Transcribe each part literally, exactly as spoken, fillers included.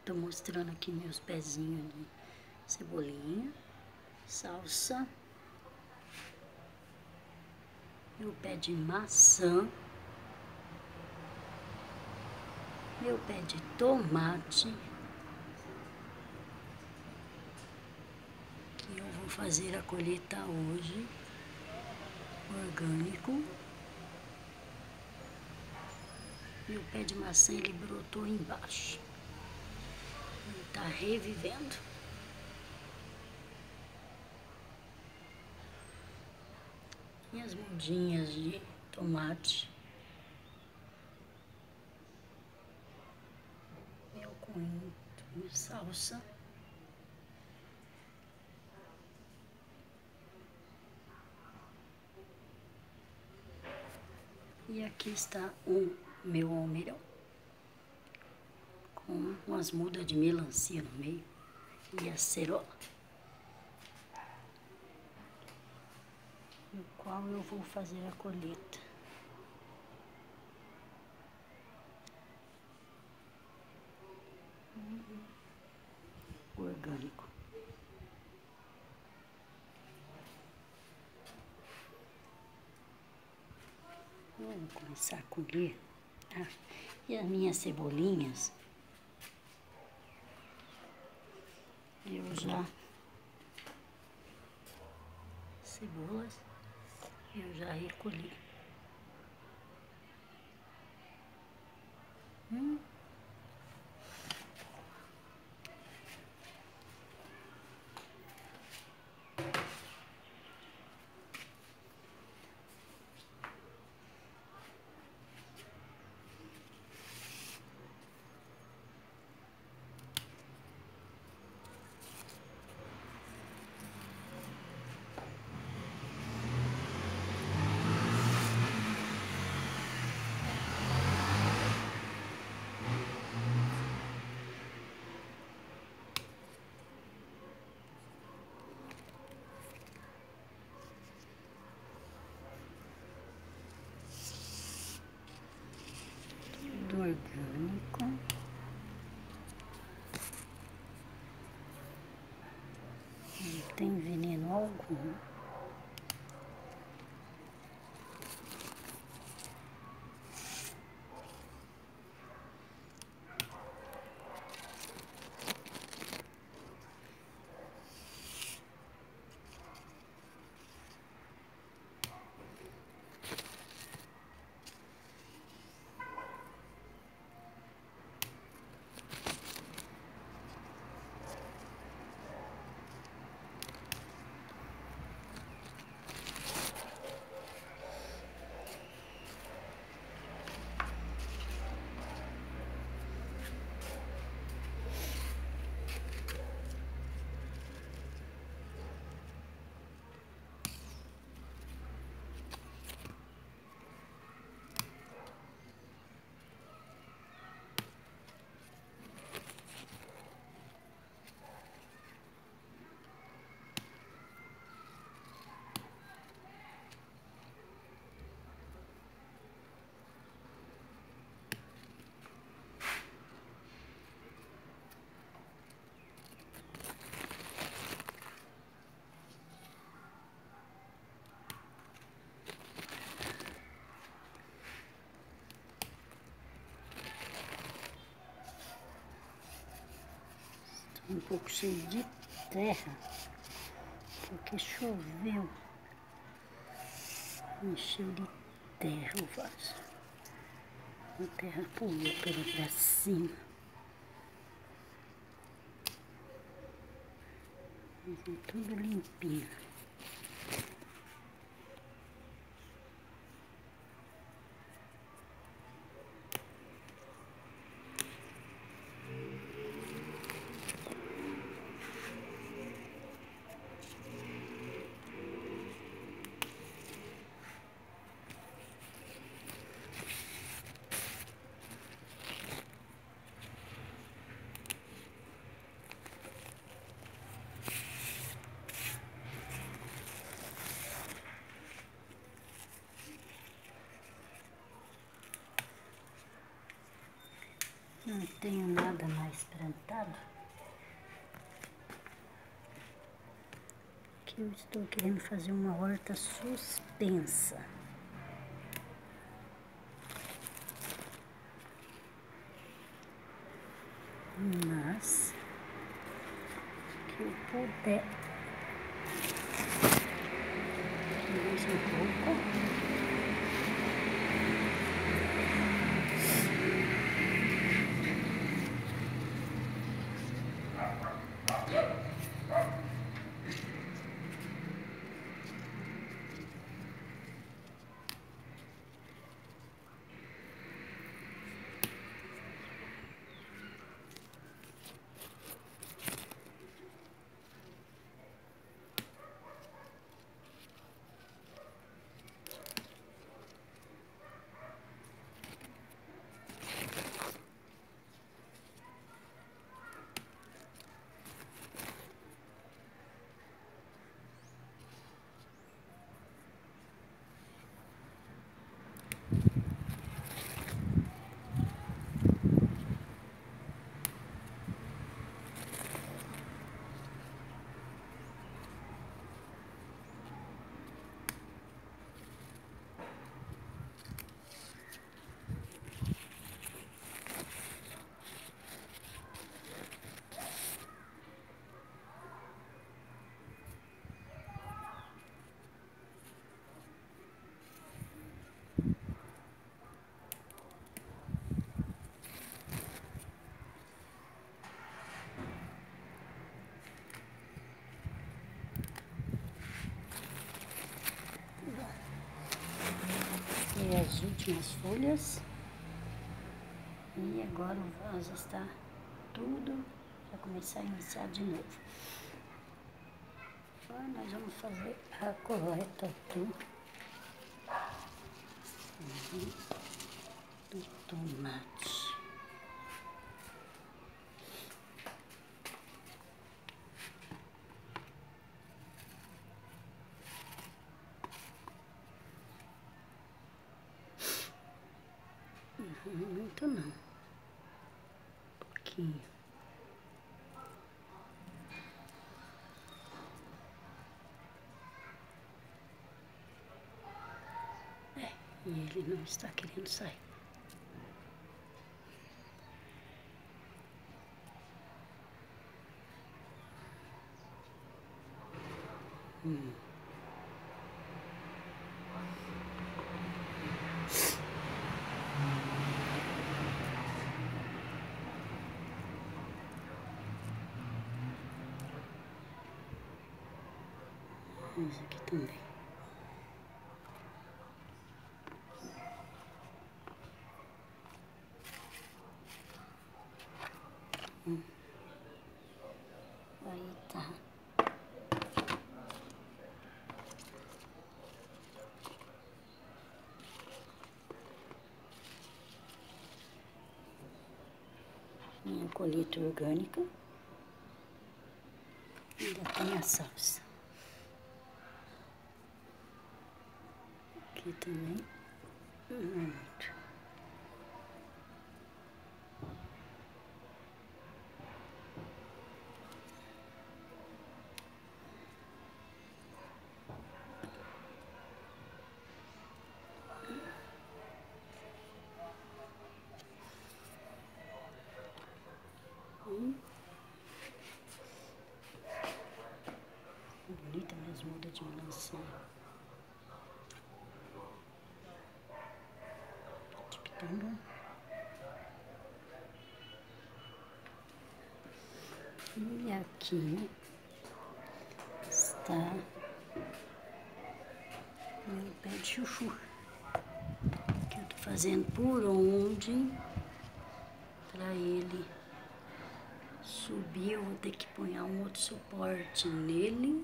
tô mostrando aqui meus pezinhos de cebolinha, salsa, meu pé de maçã, meu pé de tomate, que eu vou fazer a colheita hoje, orgânico. Meu pé de maçã, ele brotou embaixo, ele tá revivendo. E as mudinhas de tomate, meu coentro, minha salsa, e aqui está o meu almeirão, com umas mudas de melancia no meio e a cerola, no qual eu vou fazer a colheita. Orgânico. Vamos começar a colher. Ah, e as minhas cebolinhas, eu já... Cebolas, eu já recolhi. Hum. Tudo orgânico. Não tem veneno algum. Um pouco cheio de terra, porque choveu, encheu de terra o vaso. A terra pulou pela pra cima. Mas é tudo limpinho. Não tenho nada mais plantado. Aqui eu estou querendo fazer uma horta suspensa. Mas que eu puder mais um pouco. E as últimas folhas. E agora o vaso está tudo para começar a iniciar de novo. Agora nós vamos fazer a coleta do, do tomate. Muito não, um pouquinho. É, e ele não está querendo sair. Hum. Esse aqui também. Hum. Aí tá. Minha colheita orgânica. Ainda tem a salsa. Aqui também. Muito. Hum. Bonita minhas mudas de melancia. De pitanga. E aqui está meu pé de chuchu, que eu tô fazendo por onde para ele subir. Eu vou ter que pôr um outro suporte nele.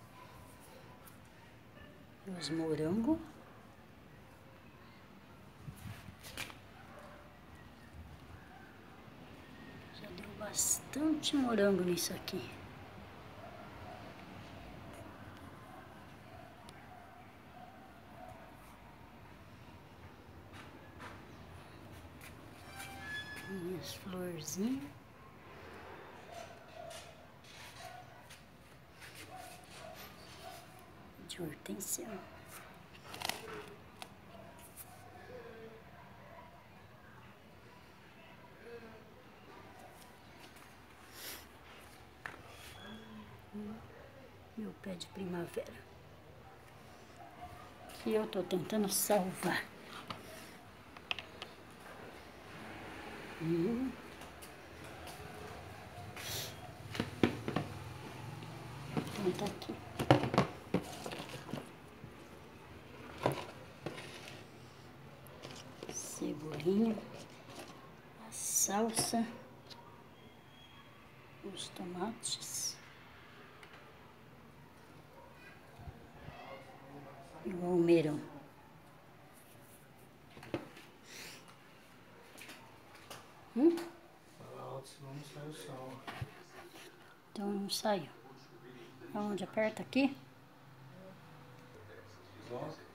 Os morangos. Já deu bastante morango nisso aqui. As florzinhas. De hortênsia. Meu pé de primavera. Que eu tô tentando salvar. Hum. Então tá aqui. Cebolinha, a salsa, os tomates e o almeirão. Hum? Fala alto, senão não sai o som. Então não saiu. Aonde aperta aqui? Nossa.